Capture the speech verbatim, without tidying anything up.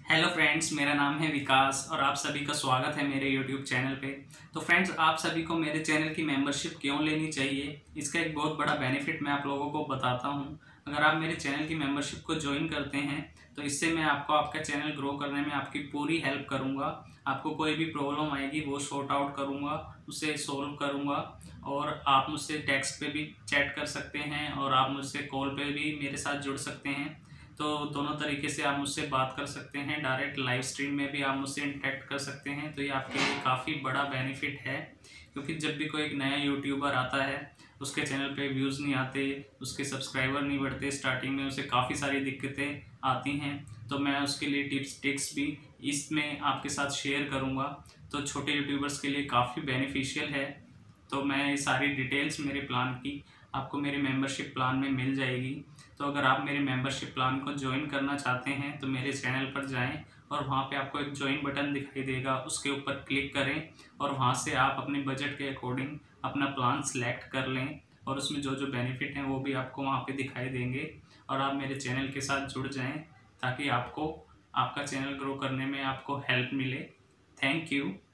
Hello friends, मेरा नाम है विकास और आप सभी का स्वागत है मेरे यूट्यूब चैनल पे। तो फ्रेंड्स, आप सभी को मेरे चैनल की मेंबरशिप क्यों लेनी चाहिए, इसका एक बहुत बड़ा बेनिफिट मैं आप लोगों को बताता हूँ। अगर आप मेरे चैनल की मेंबरशिप को ज्वाइन करते हैं तो इससे मैं आपको आपका चैनल ग्रो करने में आपकी पूरी हेल्प करूँगा। आपको कोई भी प्रॉब्लम आएगी वो सॉर्ट आउट करूँगा, उसे सोल्व करूँगा। और आप मुझसे टेक्स्ट पे भी चैट कर सकते हैं और आप मुझसे कॉल पे भी मेरे साथ जुड़ सकते हैं। तो दोनों तरीके से आप मुझसे बात कर सकते हैं। डायरेक्ट लाइव स्ट्रीम में भी आप मुझसे इंटरेक्ट कर सकते हैं। तो ये आपके लिए काफ़ी बड़ा बेनिफिट है, क्योंकि जब भी कोई एक नया यूट्यूबर आता है, उसके चैनल पे व्यूज़ नहीं आते, उसके सब्सक्राइबर नहीं बढ़ते, स्टार्टिंग में उसे काफ़ी सारी दिक्कतें आती हैं। तो मैं उसके लिए टिप्स टिक्स भी इसमें आपके साथ शेयर करूँगा। तो छोटे यूट्यूबर्स के लिए काफ़ी बेनिफिशियल है। तो मैं ये सारी डिटेल्स मेरे प्लान की आपको मेरे मेंबरशिप प्लान में मिल जाएगी। तो अगर आप मेरे मेंबरशिप प्लान को ज्वाइन करना चाहते हैं तो मेरे चैनल पर जाएं और वहां पे आपको एक ज्वाइन बटन दिखाई देगा, उसके ऊपर क्लिक करें और वहां से आप अपने बजट के अकॉर्डिंग अपना प्लान सेलेक्ट कर लें। और उसमें जो जो बेनिफिट हैं वो भी आपको वहाँ पे दिखाई देंगे और आप मेरे चैनल के साथ जुड़ जाएँ, ताकि आपको आपका चैनल ग्रो करने में आपको हेल्प मिले। Thank you.